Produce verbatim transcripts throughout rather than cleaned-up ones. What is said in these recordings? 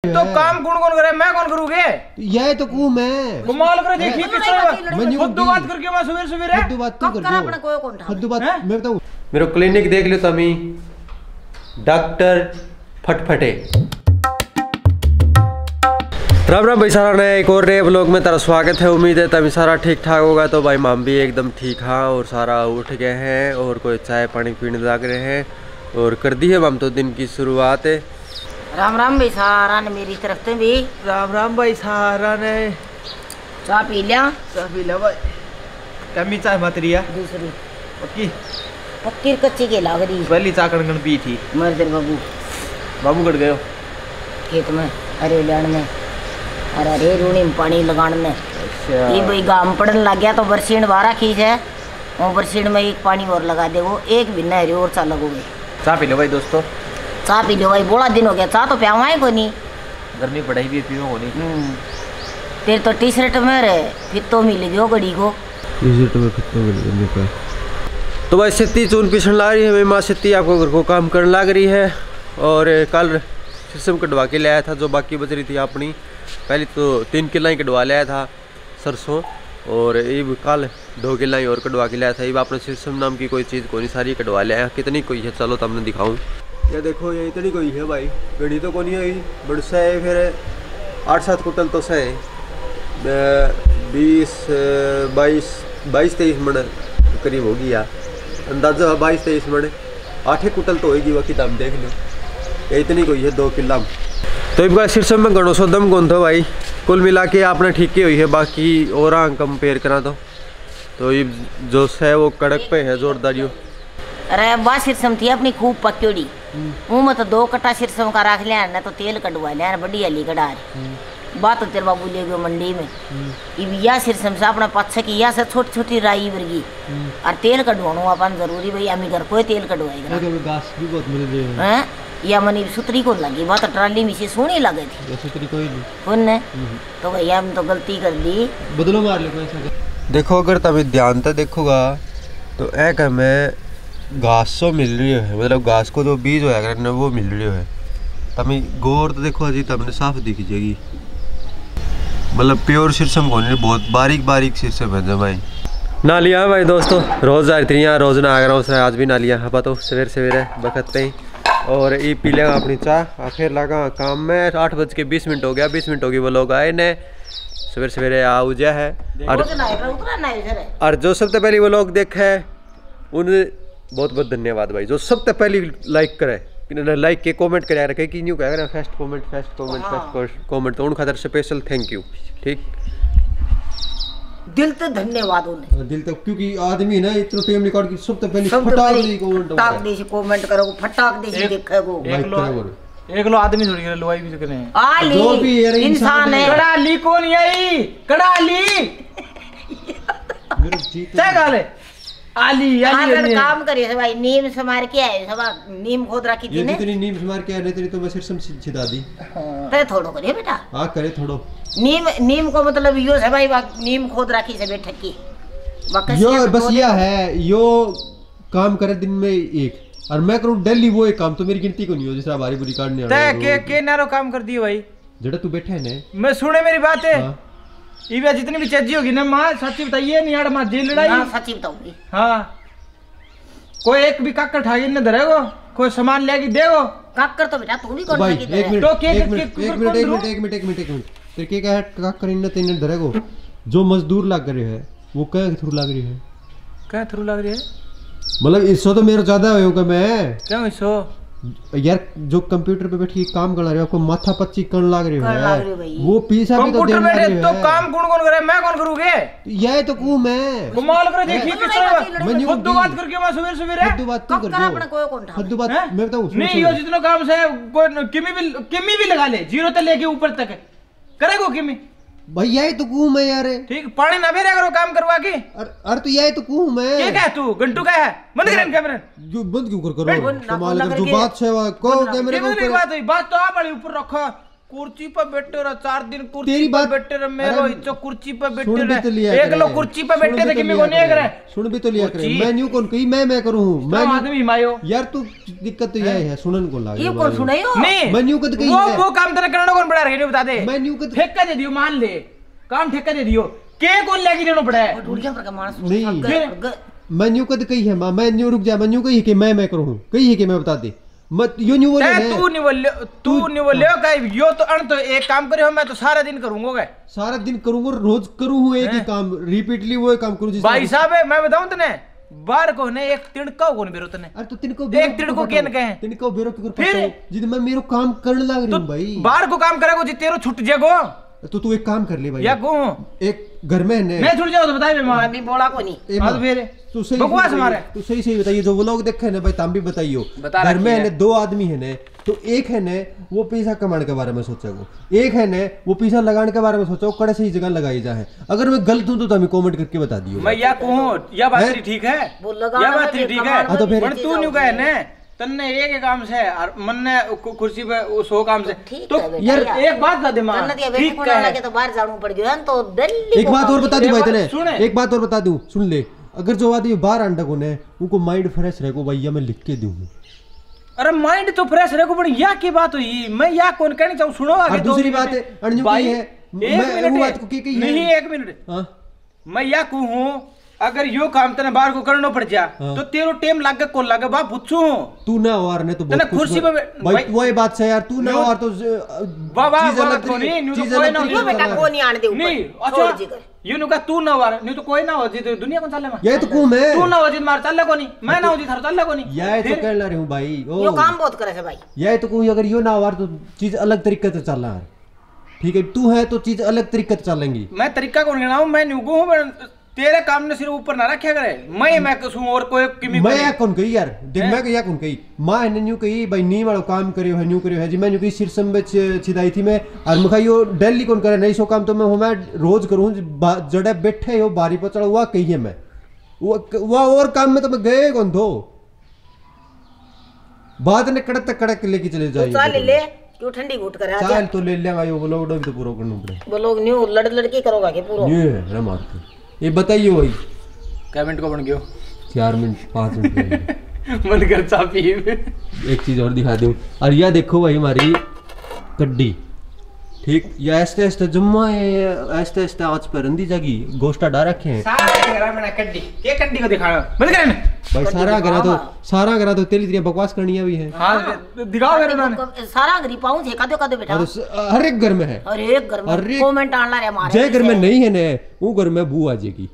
तो काम कौन कौन करे, मैं कौन करूँगे? यही तो कहूँ मैं। कमाल करे, देखिए किस खुद बात करके मैं सवेरे सवेरे खुद बात क्यों कर रहे हो? खुद बात मैं बताऊँ। मेरा क्लिनिक देख लो तमी, डॉक्टर फटफटे। राम राम भाई सारा, नया एक और नए ब्लॉग में तेरा स्वागत है। उम्मीद है तभी सारा ठीक ठाक होगा। तो भाई हम भी एकदम ठीक हाँ और सारा उठ गए हैं और कोई चाय पानी पीने लग रहे हैं और कर दी है हम तो दिन की शुरुआत है। राम राम भाई सारा ने मेरी तरफ से भी राम राम भाई सारा ने। चाय पी लिया? चाय पी लिया भाई। कमी चाय मत रिया, दूसरी पक्की पक्की कच्ची के लाग रही। पहली चाय कड़कड़ पी थी। मर तेरे बाबू बाबू कट गए खेत में, अरे लेन में, अरे अरे रूनी में पानी लगाने में। ये भाई गांव पड़न लग गया तो बरसीन बारह खींच है और बरसीन में एक पानी और लगा दे, वो एक भी नहीं और चा लगोगे। चाय पी लो भाई दोस्तों, चाय पी लो भाई। बड़ा दिन हो गया, चाय तो प्यावा को नहीं, गर्मी पड़ाई भी पियो हो नहीं। तेरे तो टी शर्ट में रे फिर तो मिल गयो गड़ी को टी शर्ट में कितना मिल गया। तो भाई सित्ती चून पिछन ला रही है मेरी माँ। सित्ती आपको घर को काम करने लग रही है और कल सिस्टम कटवा के लाया था जो बाकी बच रही थी अपनी। पहले तो तीन किला ही कटवा लाया था सरसों और ये कल दो किला ही और कटवा के लाया था। ये आपने सिस्टम नाम की कोई चीज़ कोई सारी कटवा लिया। कितनी कोई है चलो तमने दिखाऊं। ये देखो ये इतनी कोई है भाई, गड़ी तो कोई है बड़ से फिर आठ सात कुंटल तो से बीस बाईस बाईस तेईस मन करीब होगी यार, अंदाजा बाईस तेईस मन आठ एक कुंटल तो होगी। बाकी दाम देख लो, ये इतनी कोई है दो किला। तो इनका शीर्षक में गणों सौ दम कौन था भाई, कुल मिला के आपने ठीक ही हुई है। बाकी और कंपेयर करा तो तो ये जो है वो कड़क पे है जोरदार। अरे बा शीर्षम थी अपनी खूब पक्योड़ी, मुँह में तो दो कट्टा शीर्षम का रख लिया ना, तो तेल कटवा लिया बड़ी हली कड़ा बात तो तेरे बाबू ले गयो मंडी में। या शीर्षम से अपना पच्चे की या से छोटी छोटी राई वर्गी और तेल कटवानो अपन जरूरी भाई। हमें घर कोई तेल कटवाएगा हैं या मनी सुतरी को लगी बात, ट्राली में से सोनी लगे थी सुतरी कोई नहीं कौन तो भैया हम तो गलती कर दी, बदलो मार लो कोई। देखो अगर तभी ध्यान तो देखोगा तो एक हमें घास सो मिल रही है, मतलब घास को जो बीज होया ना वो मिल रही है। तभी गौर तो देखो अजी तमने साफ दिख जाएगी, मतलब प्योर शीर्षम को नहीं, बहुत बारीक बारीक शीर्षम है भाई। ना लिया भाई दोस्तों, रोज़ आ रही रोज ना आ रहा हूँ, आज भी ना लिया हपा तो सवेरे सवेरे बखते ही। और ये पी लेगा अपनी चाह आखिर लगा काम में। आठ बज के बीस मिनट हो गया, बीस मिनट होगी वो लोग आए ने सवेरे सवेरे आ उजा है। और, और जो सबसे पहले वो लोग देखे उन्हें बहुत बहुत धन्यवाद भाई। जो सबसे पहले लाइक करे लाइक के कमेंट करे रखे कि न्यू कह रहे हैं first comment first comment first comment, तो उन खातर स्पेशल थैंक यू। ठीक दिल तो धन्यवाद उन्हें, दिल तो क्योंकि आदमी ना इतना टाइम निकाल के सबसे पहले फटाक दे कमेंट फटाक दे कमेंट करो, फटाक दे देखो। एक लो एक लो आदमी थोड़ी करे लोई भी करने आली जो भी इंसान है। कड़ाली कौन यही कड़ाली मेरे जीत क्या गाले आली आली काम करिए भाई। नीम से मार के आए सब, नीम खोद रखी थी ने, जितनी नीम से मार के आए नहीं तो मैं सिर्फ छिदा दी। ते थोड़ो करिए बेटा, हां करे थोड़ो। नीम नीम को मतलब यो है भाई, नीम खोद रखी से बैठ की यो बस ये है यो काम करे दिन में एक, और मैं करूं डेली वो एक काम, तो मेरी गिनती को नहीं हो जैसे बारी बुरी काटने वाला। ते के के नारो काम कर दिए भाई, जेड़ा तू बैठा है ने। मैं सुने मेरी बात है। ये जितनी भी चीजें होगी ना मां सच्ची बताइए, नहीं यार मां जेल लड़ाई हां सच्ची बताऊंगी। हां कोई एक भी काकर ठागी न धरेगो, कोई सामान लेगी देगो। काकर तो बेटा तू भी कौन भाई ठागी एक मिनट तो के एक मिनट एक मिनट एक मिनट एक मिनट एक मिनट एक मिनट तेरे के क्या काकर इन तेने धरेगो। जो मजदूर लग रहे है वो क्या थ्रू लग रही है, क्या थ्रू लग रही है, मतलब इसो तो मेरा ज्यादा होगा। मैं क्यों इसो यार जो कंप्यूटर पे बैठ के काम कर रहे हो आपको माथा पच्ची कण लग रही है, वो पीसा भी तो कंप्यूटर पे तो काम कौन कौन करे, मैं कौन करूंगे। यही तो कहूं मैं। कमाल करे, देखिए किस खुद बात करके मैं सवेरे सवेरे खुद बात क्यों कर रहे हो, खुद बात मैं बताऊं नहीं। यो जितना काम से कोई किमी भी किमी भी लगा ले, जीरो से लेके ऊपर तक करेगो किमी भाई। यही तो कहूं मैं यार, ठीक पानी ना भेजा करो काम करवा के। अरे तो यही तो कहूं मैं। क्या कह तू घंटू का है बंद कर कैमरा, जो बंद क्यों कर करो, कमाल कर जो बात है वो को कैमरे के ऊपर बात हुई, बात तो आ बड़ी ऊपर रखो कुर्सी पर बैठे रहो चार दिन कुर्सी तेरी पर बात- बैठे रहे मेरे अरे, इच्छो कुर्सी पर सुन बैठे भी तो लिया रहे एक करे। लोग कुर्सी पर सुन बैठे भी थे तो कि लिया मेरे को नहीं करे। करे सुन भी तो लिया करे कुर्सी। मैं न्यू कौन कही मैं मैं करूँ मैं तो न्यू- आदमी मायो यार तू दिक्कत तो यही है सुनन को लागे ये कौन सुनाई हो नहीं मैं न्यू कद कही वो है। वो काम तेरे करना कौन पड़ा है बता दे मैं न्यू कद ठेका दे दियो मान ले काम ठेका दे दियो के कौन लेके देना पड़ा है ढूंढिया पर का मानस नहीं। ग- ग- मैं न्यू कद कही है माँ मैं न्यू रुक जा मैं न्यू कही कि मैं मैं करूँ कही है कि मैं बता दे मत यो न्यू बोले ए, तू नहीं बोले तू नहीं बोले का यो तो अन तो एक काम करे हो मैं तो सारा दिन करूंगा सारा दिन करूंगा रोज करूँ एक ही काम रिपीटली वो काम करूँ जिस भाई साहब है मैं बताऊं तने बार को ने एक तिड़का कौन बेरो तने अरे तो तिनको एक तिड़को केन कहे तिनको बेरो क्यों फिर? जिद मैं मेरो काम करने लग रही तो हूँ भाई बाहर को काम करेगो जी तेरो छुट जेगो तो तू एक काम कर ले भाई या को एक घर में है ने मैं छुट जाओ तो बताइए मैं अभी बोला को नहीं ए हां माँ, फिर तू सही बकवास बताइए, मारे तू सही सही बताइए जो वो लोग देखे ना भाई तुम भी बताइयो बता घर में रखी है है। ने दो आदमी है ने तो एक है ने वो पैसा कमाने के बारे में सोचा को एक है ने वो पैसा लगाने के बारे में सोचा कड़े सही जगह लगाई जाए अगर मैं गलत हूं तो तुम्हें कमेंट करके बता दियो मैं या कहूं या बात हैं? तेरी ठीक है वो लगाना या बात में तेरी भी ठीक कमाल है हाँ, तो फिर- पर तू न्यू कहे ने तन्ने एक एक काम से और मन ने कु- कुर्सी पे वो सो काम से ठीक तो है बेटा, यार यार। एक बात का दिमाग जन्नत या बेटी ठीक को है ना लगे तो बाहर जाना पड़ गया तो दिल्ली एक बात और बता दूं एक भाई बात तने सुने। एक बात और बता दूं सुन ले अगर जो आदमी बाहर अंडा को ने उनको माइंड फ्रेश रहे को भैया मैं लिख के दूं अरे माइंड तो फ्रेश रखो पर या की बात हुई मैं या कौन कहनी चाहूँ सुनो आगे और दो दूसरी मिनट। बात है, अंजू भाई, की है, एक मैं मिनट वो है। बात को की कही है। नहीं एक मिनट हाँ मैं या कहूँ अगर यो काम तेने बाहर को करना पड़ जा हाँ। तो तेरो टेम लागे कौन लागे बा पूछू तू ना और ने तो तने बहुत कुछ कुर्सी कर- पे बैठ- भाई भाई- वो ये बात से यार तू ना न्यू- और तो वाह वाह चीज वाह अलग तो नहीं तरीके- न्यू तो चीज कोई अलग ना तरीके यो से बेटा करना है। को नहीं आने दे नहीं ऊपर छोड़ अच्छा जी कर यू नु का तू ना वार न्यू तो कोई ना हो जी तो दुनिया कौन चले में ये तो कू मैं तू ना हो जी मार चले को नहीं मैं ना हो जी थारो चले को नहीं ये तो फिर- कहना रही हूँ भाई ओ यो काम बहुत करे है भाई ये तो कोई अगर यो ना और तो चीज अलग तरीके से चल रहा है ठीक है तू है तो चीज अलग तरीके से चलेंगी मैं तरीका कौन गिनाऊं मैं न्यू को हूं तेरे काम ने सिर्फ ऊपर ना रखा करे मैं मैं कसूं और कोई किमी मैं या कौन कही यार देख मैं या कौन कही मां ने न्यू कही भाई नी वाला काम करियो है न्यू करियो है जी मैं न्यू कही सिरसम में छिदाई थी मैं और मखाइयो दिल्ली कौन करे नहीं सो काम तो मैं हूं मैं रोज करूं जड़े बैठे हो बारी पर चढ़ा हुआ कही है मैं वो वो और काम में तो मैं गए कौन थो बात ने कड़क तक कड़क लेके चले तू चाल जाइए ले क्यों ठंडी घुट कर आ चाल तो ले लेगा यो बोलो भी तो पूरा करना पड़े वो लोग न्यू लड़ लड़की करोगा के पूरा ये है ना मारते ये बताइए भाई कमेंट को बन गयो चार मिनट पाँच मिनट लगेंगे। मन कर चापी एक चीज और दिखा दूं और यह देखो भाई हमारी कड्डी ठीक या ऐसे ऐसे जम्मा है ऐसे ऐसे आज पर रंदी जागी गोश्ता डाल रखे हैं सारा करा मैंने कड्डी के कड्डी को दिखाना बंद कर भाई सारा करा तो सारा करा तो तेरी तेरी बकवास करनी भी है हां दिखाओ मेरे उन्होंने सारा गरी पाऊं थे कदो कदो बेटा और स- हर एक घर में है और एक घर में अरे- कमेंट आना रे मारे जय घर में नहीं है ने वो घर में बू आ जाएगी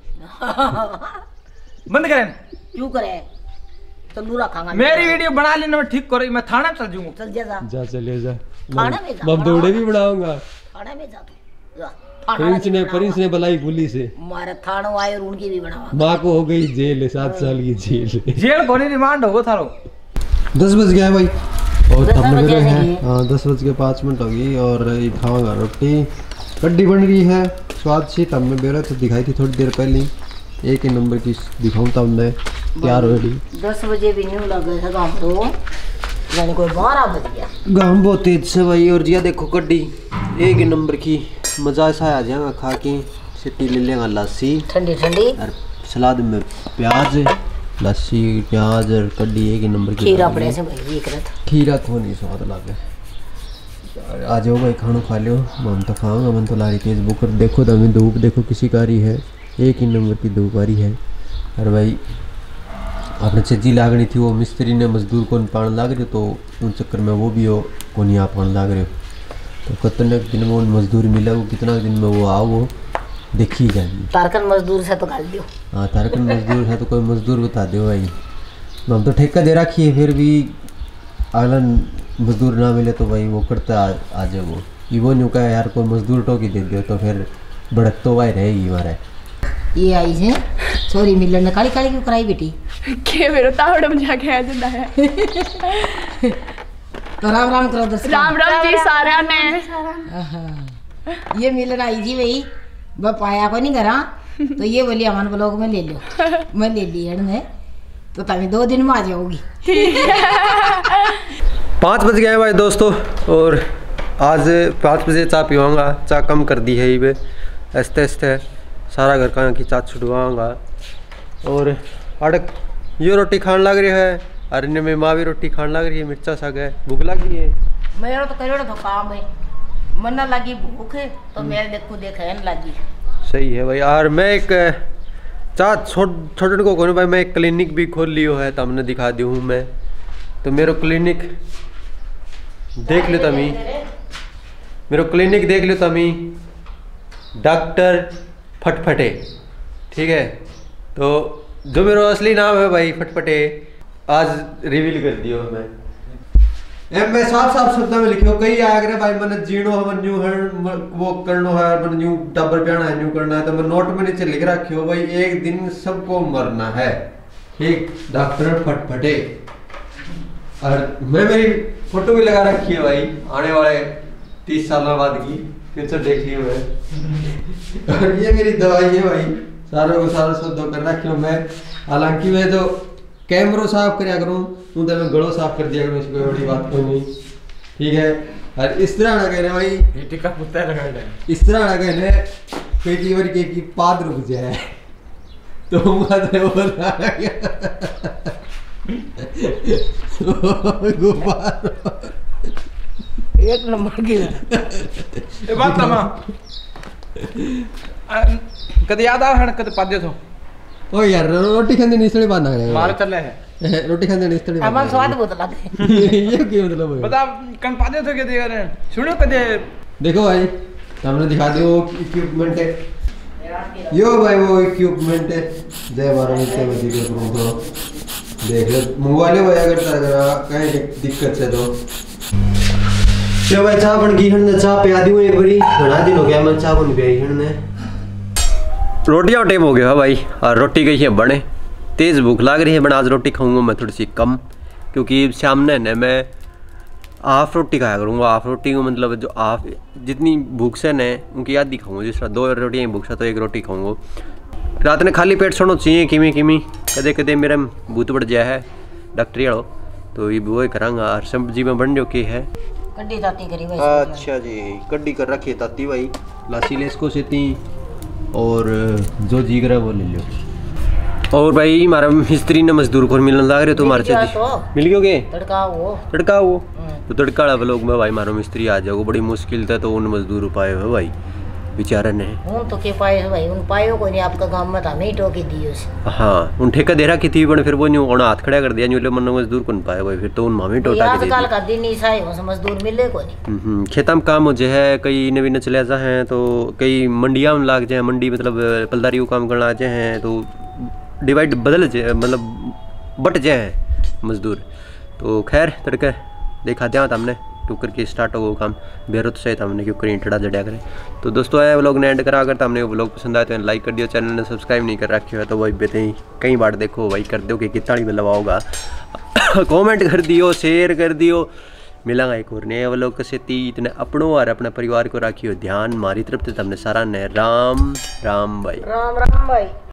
बंद करें क्यों करे तंदूर रखांगा मेरी वीडियो बना लेना मैं ठीक करो मैं थाना चल जाऊंगा चल जा जा जा चले जा खाना में जा मैं दौड़े भी बनाऊंगा खाना में जा तू जा थाना प्रिंस ने में प्रिंस ने बुलाई पुलिस से मारे थानो आए और उनकी भी बनावा माँ को हो गई जेल सात साल की जेल जेल कोनी रिमांड होगो थारो दस बज गया भाई और दस तब बजे मेरे हैं नहीं। हाँ दस बज के पाँच मिनट हो गई और ये खाऊंगा रोटी कड्डी बन रही है स्वाद से तब मैं बेरा तो दिखाई थी थोड़ी देर पहले एक ही नंबर की दिखाऊं तब मैं तैयार हो रही दस बजे भी न्यू लग गए थे गाँव तो यानी कोई बारह बज गया गाँव बहुत तेज से भाई और जिया देखो कड्डी एक ही नंबर की मज़ा ऐसा आ जाएगा खा के सिट्टी ले लेगा लस्सी ठंडी ठंडी और सलाद में प्याज लस्सी प्याज और कड्डी एक ही नंबर की खीरा बन पड़े रही से है। भाई एक रात खीरा को नहीं स्वाद लगे आ जाओ भाई खाना खा लो मन तो खाऊंगा मन तो लारी तेज बुकर देखो तो हमें धूप देखो किसी का रही है एक ही नंबर की धूप आ रही है और भाई आपने चज्जी लागनी थी वो मिस्त्री ने मजदूर को पान लाग रहे तो उन चक्कर में वो भी हो को नहीं आप पान लाग रहे हो तो कितने दिन में वो मजदूर मिला वो कितना दिन में वो आओ वो देखी जाएगी तारकन मजदूर से तो गाल दियो हाँ तारकन मजदूर है तो कोई मजदूर बता दो भाई हम तो ठेका दे रखी है फिर भी अगला मजदूर ना मिले तो भाई वो करता आ, आ जाए वो ये वो नहीं कहा यार कोई मजदूर टोकी दे दो तो फिर भड़क तो भाई रहेगी हमारा ये आई है सॉरी मिलन ने काली काली क्यों कराई बेटी के मेरो तावड़ में जाके आ जाता है तो राम राम करो दस राम राम जी सारा ने ये मिलन आई थी भाई वह पाया को नहीं करा तो ये बोली अमन ब्लॉग में ले लो मैं ले ली है ने तो तभी दो दिन में आ जाओगी पाँच बज गए भाई दोस्तों और आज पाँच बजे चाय पीवाऊँगा, चाय कम कर दी है ये आस्ते आस्ते सारा घर का की चाय छुड़वाऊँगा। और अड़क ये रोटी खाने लग रही है, अरण्य में माँ भी रोटी खाने लग रही है, मिर्चा साग है, भूख लगी है। मेरा तो करोड़ तो काम है, मन ना लगी भूख है तो मेरे देखो देखा न लगी। सही है भाई। और मैं एक चाह छोटे को कहूँ भाई, मैं एक क्लिनिक भी खोल लियो है, तो हमने दिखा दी हूँ मैं। तो मेरा क्लिनिक देख लो तमी, मेरा क्लिनिक देख लो तमी, डॉक्टर फटफटे, ठीक है। तो जो मेरा असली नाम है भाई फटफटे, आज रिवील कर दियो मैं। ए, मैं साफ साफ शब्दों में लिखियो, कई आगरे भाई मैंने जीणो है, मन न्यू है, वो करनो है, मन न्यू डबर प्याना है, न्यू करना है, तो मैं नोट में नीचे लिख रखियो भाई, एक दिन सबको मरना है, ठीक। डॉक्टर फटफटे। और मैं मेरी फोटो भी लगा रखी है भाई, आने वाले तीस साल बाद की, फिर तो देख लियो है। और ये मेरी दवाई है भाई, सारों को सारा शब्दों कर रखियो मैं। हालांकि मैं जो कैमरो साफ करया करूँ, तो मैं गड़ो साफ कर दिया करूँ, इसको बड़ी बात कोई नहीं, ठीक है। और इस तरह ना कहने भाई, ये टिक्का कुत्ता लगा है, इस तरह ना कहने कोई की बार की पाद रुक जाए तो एक नंबर की ये बात तमा कद याद आ हण कद पाद्य थो। ओ यार रोटी खाने निसले बात ना करे, मार चले है रोटी खाने निसले बात हमारा स्वाद बहुत लगे। ये क्या मतलब है? बता कन पाद्य थो के देगा रे सुनो कदे। देखो भाई सामने दिखा दो इक्विपमेंट है, यो भाई वो इक्विपमेंट है। जय बारह मिनट में दिखे करूँ तो देख लो, मोबाइल में अगर कहीं दिक्कत है तो चलो भाई चाह बन गई हन, चाह पिया दी एक बारी, घना दिन हो गया मैं चाह बन पिया हन ने। रोटियाँ टाइम हो गया भाई, और रोटी गई है बने, तेज़ भूख लग रही है, बना आज रोटी खाऊंगा मैं थोड़ी सी कम, क्योंकि सामने ने मैं हाफ रोटी खाया करूँगा। हाफ रोटी को मतलब जो हाफ जितनी भूख से ने उनकी आधी खाऊंगा, जिस तरह दो रोटियाँ भूख से तो एक रोटी खाऊंगा। रात ने खाली पेट सोना चाहिए, किमी किमी कदे कदे मेरा भूत बढ़ जाए है डॉक्टरी वालों, तो ये वो करांगा। और सब्जी में बन जो की है कड्डी ताती करी भाई। अच्छा जी, कड्डी कर रखी है ताती भाई, लासी ले इसको सेती, और जो जीगर है वो ले लो। और भाई हमारा मिस्त्री ने मजदूर को मिलने लग रहे तो हमारे से मिल गयो के तड़का वो तड़का वो तो तड़का वाला व्लॉग में भाई हमारा मिस्त्री आ जाओ, बड़ी मुश्किल था तो उन मजदूर पाए हो भाई बेचारे ने। उन तो के पाए हो भाई, उन पायो को नहीं आपका गांव में था नहीं टोकी दी उस। हाँ उन ठेका दे रखी थी, पर फिर वो न्यू हाथ खड़ा कर दिया, न्यू मन मजदूर को नहीं पाए भाई, फिर तो उन मामी टोटा के दे आजकल का दिन ही साई हो मजदूर मिले को नहीं। खेता में काम हो जाए है, कई नवी न चले जा हैं, तो कई मंडिया में लाग जाए, मंडी मतलब पलदारी को काम करना आ जाए हैं, तो डिवाइड बदल जाए मतलब बट जाए मजदूर। तो खैर तड़के देखा दिया हमने टूकर के स्टार्ट हो काम बेरो तो सही था हमने क्यों करें टड़ा जड़ा करें। तो दोस्तों आया व्लॉग ने एंड करा, अगर हमने वो व्लॉग पसंद आया तो लाइक कर दियो, चैनल ने सब्सक्राइब नहीं कर रखे हो तो वही बेते ही कई बार देखो भाई कर दो कि कितना ही मतलब होगा कमेंट कर दियो, शेयर कर दियो। मिलांगा एक और नए व्लॉग से ती इतने अपनों और अपने परिवार को रखियो ध्यान, हमारी तरफ से हमने सारा ने राम राम भाई राम राम भाई।